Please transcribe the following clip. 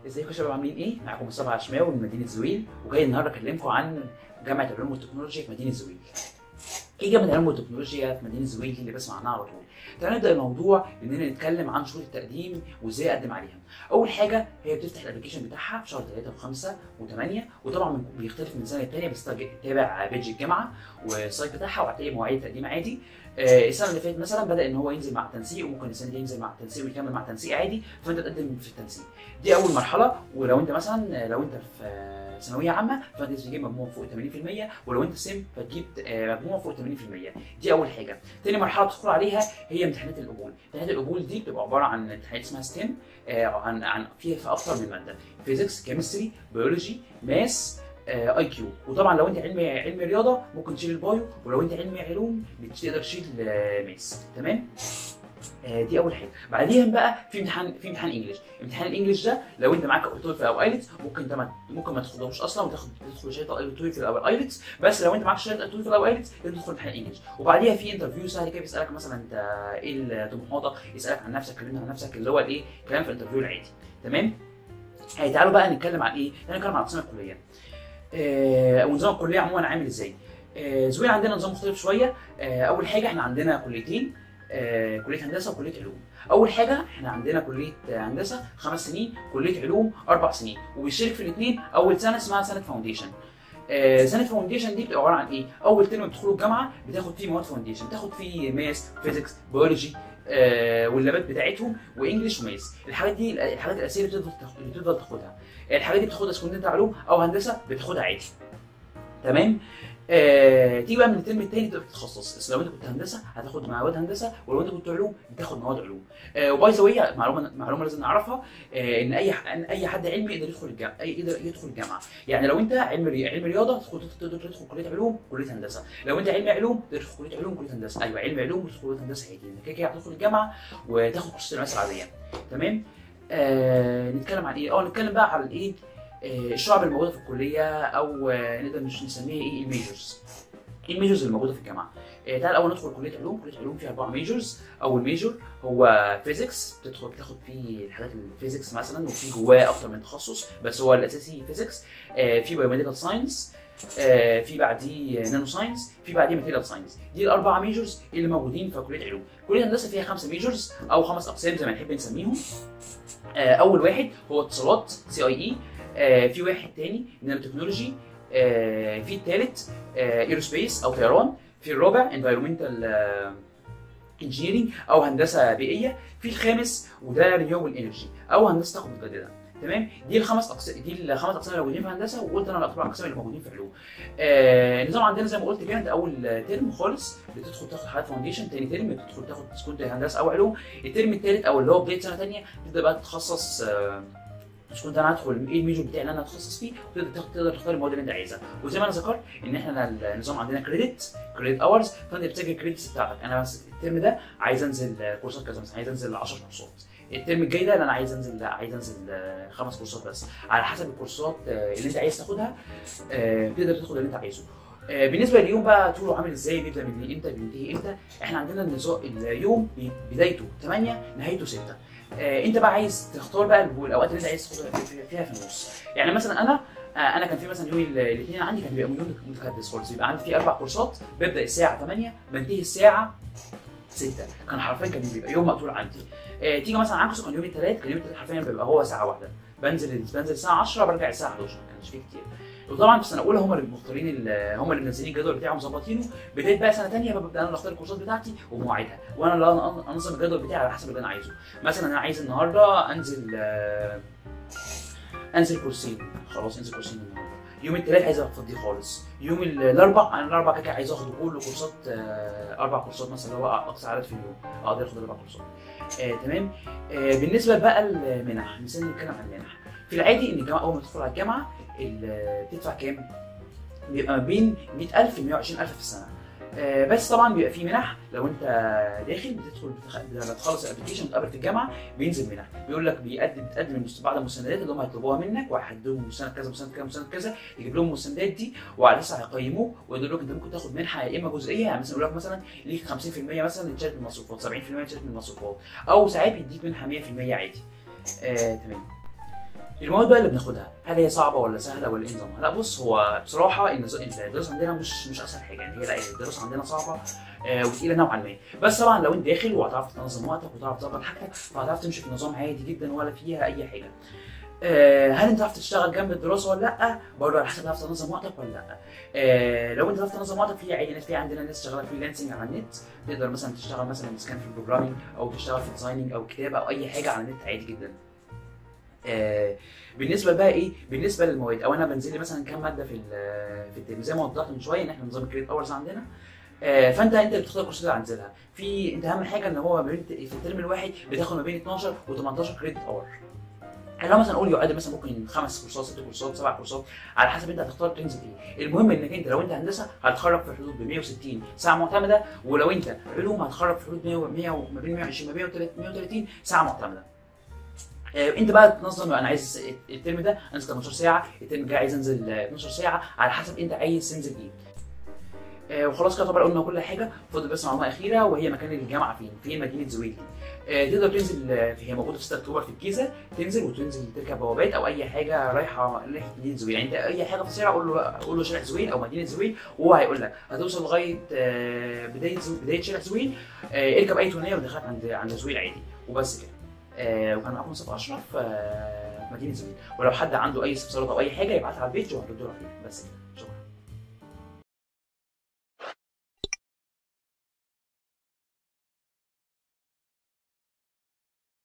ازيكم يا شباب عاملين ايه؟ معاكم مصطفى عشماوي من مدينه زويل، وجاي النهارده اكلمكم عن جامعه العلوم والتكنولوجيا في مدينه زويل. ايه جامعه العلوم والتكنولوجيا في مدينه زويل اللي بسمع عنها على طول؟ تعالوا نبدا الموضوع باننا نتكلم عن شروط التقديم وازاي اقدم عليها. اول حاجه هي بتفتح الابلكيشن بتاعها في شهر 3 و5 و8، وطبعا بيختلف من سنه للثانيه، بس تابع بيج الجامعه والسايت بتاعها وهتلاقي مواعيد تقديم عادي. السنه اللي فاتت مثلا بدا ان هو ينزل مع التنسيق، وممكن السنه دي ينزل مع التنسيق ويكمل مع التنسيق عادي، فانت تقدم في التنسيق. دي اول مرحله. ولو انت مثلا لو انت في ثانويه عامه فانت تجيب مجموع فوق 80%، ولو انت سم فتجيب مجموع فوق 80%. دي اول حاجه. تاني مرحله تدخل عليها هي امتحانات القبول. امتحانات القبول دي بتبقى عباره عن امتحانات اسمها ستيم، عن فيها في اكتر من ماده: فيزيكس، كيمستري، بيولوجي، ماس، اي كيو. وطبعا لو انت علم رياضه ممكن تشيل البايو، ولو انت علم علوم بتقدر تشيل ماس. تمام؟ دي اول حاجه. بعديها بقى في امتحان انجلش. امتحان الانجليش ده لو انت معاك تويفل او ايلتس ممكن ما تاخدهوش اصلا وتدخل شهاده تويفل او ايلتس، بس لو انت معاك شهاده تويفل او ايلتس لازم تدخل امتحان انجلش. وبعديها في انترفيو سهل كده، بيسالك مثلا انت ايه طموحاتك، يسالك عن نفسك، كلمنا عن نفسك، اللي هو الايه كلام في الانترفيو العادي. تمام؟ تعالوا بقى نتكلم عن ايه؟ نتكلم عن اقسام الكليه. ونظام الكليه عموما عامل ازاي. زويل عندنا نظام مختلف شويه. اول حاجه احنا عندنا كليتين، كليه هندسه وكليه علوم. اول حاجه احنا عندنا كليه هندسه 5 سنين، كليه علوم 4 سنين، وبيشترك في الاثنين اول سنه اسمها سنه فاونديشن. سنه فاونديشن دي بتبقى عباره عن ايه؟ اول ترم بتدخلوا الجامعه بتاخد فيه مواد فاونديشن، بتاخد فيه ماس، فيزيكس، بيولوجي، واللابات بتاعتهم، وانجلش وماس. الحاجات دي الحاجات الاساسيه اللي بتفضل تاخدها. الحاجات دي بتاخدها سواء انت علوم او هندسه بتاخدها عادي. تمام؟ تيجي بقى من الترم الثاني تبدا تتخصص. بس لو انت كنت هندسه هتاخد مواد هندسه، ولو انت كنت علوم بتاخد مواد علوم. وباي ذا واي معلومه لازم نعرفها، ان اي حد علمي يقدر يدخل الجامعه. يعني لو انت علم رياضه تقدر تدخل كليه علوم، كليه هندسه. لو انت علم علوم تقدر تدخل كليه علوم، كليه هندسه. ايوه، علم علوم تدخل كليه هندسه عادي، انت كده كده هتدخل الجامعه وتاخد كورسات الماس العاديه. تمام؟ نتكلم عن ايه؟ نتكلم بقى على الايه، الشعب الموجوده في الكليه، او نقدر نسميها ايه، الميجرز. ايه الميجرز اللي موجوده في الجامعه؟ تعال اول ندخل كليه علوم. كليه علوم فيها 4 ميجرز. اول ميجر هو فيزيكس، تاخد فيه الحاجات الفيزيكس مثلا، وفي جواه اكتر من تخصص بس هو الاساسي فيزيكس. في بايوميديكال ساينس، في بعديه نانو ساينس، في بعديه ماتيريال ساينس. دي الاربعه ميجرز اللي موجودين في كليه علوم. كليه هندسه فيها 5 ميجرز او 5 اقسام زي ما نحب نسميهم. اول واحد هو اتصالات CIE، في واحد تاني نانو تكنولوجي، في الثالث ايروسبيس او طيران، في الرابع انفايرمنتال انجينيرنج او هندسه بيئيه، في الخامس وده رينيوبل انرجي او هندسه طاقه متجدده. تمام؟ دي الخمس اقسام اللي موجودين في هندسه، وقلت انا الاربع اقسام اللي موجودين في علوم. النظام عندنا زي ما قلت كده، انت اول ترم خالص بتدخل تاخد حاجات فاونديشن، ثاني ترم بتدخل تاخد كنت هندسه او علوم، الترم الثالث او اللي هو بدايه سنه ثانيه تبدا بقى تتخصص. مش كنت انا هدخل ايه الميجور بتاعي اللي انا هتخصص فيه، وتقدر تختار المواد اللي انت عايزها. وزي ما انا ذكرت ان احنا النظام عندنا كريدت اورز، فانت بتسجل الكريدتس بتاعتك. انا بس الترم ده عايز انزل كورسات كذا، مثلا عايز انزل 10 كورسات. الترم الجاي ده انا عايز انزل 5 كورسات بس. على حسب الكورسات اللي انت عايز تاخدها تقدر تاخد اللي انت عايزه. بالنسبه لليوم بقى طوله عامل ازاي، بيبدا من امتى بينتهي امتى. احنا عندنا اليوم بدايته 8 نهايته 6. انت بقى عايز تختار بقى الاوقات اللي انت عايز تاخدها فيها في النص. يعني مثلا انا كان في مثلا يوم الاثنين عندي كان بيبقى يوم متكدس خالص، بيبقى عندي فيه 4 كورسات، ببدا الساعه 8 بنتهي الساعه 6. كان حرفيا بيبقى يوم مقتول عندي. تيجي مثلا عكسه كان يوم الثلاث حرفيا بيبقى هو ساعه واحده، بنزل الساعه 10 برجع الساعه 11، ما كانش فيه كتير. وطبعا في سنه اولى هم اللي مختارين، هم اللي منزلين الجدول بتاعهم مظبطينه. بدايه بقى سنه ثانيه ببدا انا اختار الكورسات بتاعتي ومواعيدها، وانا اللي انظم الجدول بتاعي على حسب اللي انا عايزه. مثلا انا عايز النهارده انزل كورسين، خلاص انزل كورسين النهارده. يوم الثلاث عايز افضيه خالص. يوم الاربع كده عايز اخد كل كورسات 4 كورسات مثلا، اللي هو اقصى عدد في اليوم اقدر اخد 4 كورسات. تمام؟ بالنسبه بقى المنح، مثلا نتكلم عن المنح. في العادي ان الجامعه اول ما تدخل على الجامعه بتدفع كام؟ بيبقى ما بين 100,000 ل 120,000 في السنه. بس طبعا بيبقى في منح. لو انت داخل لما تخلص الابلكيشن وتقابل في الجامعه بينزل منح، بيقول لك بتقدم بعض المستندات اللي هم هيطلبوها منك، وهيحددوا مسند كذا مسند كذا مسند كذا، تجيب لهم المستندات دي وعلى اساسها هيقيموك ويقولوا لك انت ممكن تاخد منحه يا اما جزئيه، يعني مثلا يقول لك مثلا ليك 50% مثلا تشارك من المصروفات، 70% تشارك من المصروفات، او ساعات بيديك منحه 100% عادي. تمام. المواد بقى اللي بناخدها هل هي صعبه ولا سهله ولا ايه نظامها؟ لا بص، هو بصراحه الدراسه عندنا مش اسهل حاجه، يعني هي لا الدراسه عندنا صعبه وتقيله نوعا ما. بس طبعا لو انت داخل وهتعرف تنظم وقتك وتعرف تظبط حاجتك فهتعرف تمشي في النظام عادي جدا ولا فيها اي حاجه. هل انت عرفت تشتغل جنب الدراسه ولا لا؟ برضه على حسب تعرف تنظم وقتك ولا لا. لو انت عرفت تنظم وقتك في عادي، في عندنا ناس شغاله فريلانسنج على النت، تقدر مثلا تشتغل مثلا كان في البروجرامينج او تشتغل في ديزايننج او كتابه او اي حاجه على النت عادي جدا. بالنسبه بقى ايه، بالنسبه للمواد او انا بنزل لي مثلا كام ماده في الترم زي ما وضحت من شويه ان احنا نظام الكريدت اورز عندنا. فانت اللي بتختار الكورسات اللي هتنزلها في، انت اهم حاجه ان هو في الترم الواحد بتاخد ما بين 12 و18 كريدت اور. يعني لو مثلا قول يعادل مثلا ممكن 5 كورسات 6 كورسات 7 كورسات على حسب انت هتختار تنزل ايه. المهم انك انت لو انت هندسه هتخرج في حدود ب 160 ساعه معتمده، ولو انت علوم هتخرج في حدود 100 ما بين 120 ما بين 130 ساعه معتمده. انت بقى تنظم، انا عايز الترم ده انزل 18 ساعه، الترم الجاي عايز انزل 12 ساعه، على حسب انت عايز تنزل ايه. وخلاص كده طبعا قلنا كل حاجه. فاضل بس معلومه اخيره وهي مكان الجامعه فين مدينه زويل. تقدر تنزل هي موجوده في 6 اكتوبر في الجيزه، تنزل تركب بوابات او اي حاجه رايحه مدينه زويل. يعني انت اي حاجه في الشارع قول له شارع زويل او مدينه زويل وهو هيقول لك. هتوصل لغايه بدايه شارع زويل، اركب اي تونيه ودخلك عند زويل عادي وبس كده. وكان معاكم مصطفى اشرف مدينه زويل. ولو حد عنده اي استفسارات او اي حاجه يبعتها على البيج وهنرد له عليها. بس كده، شكرا.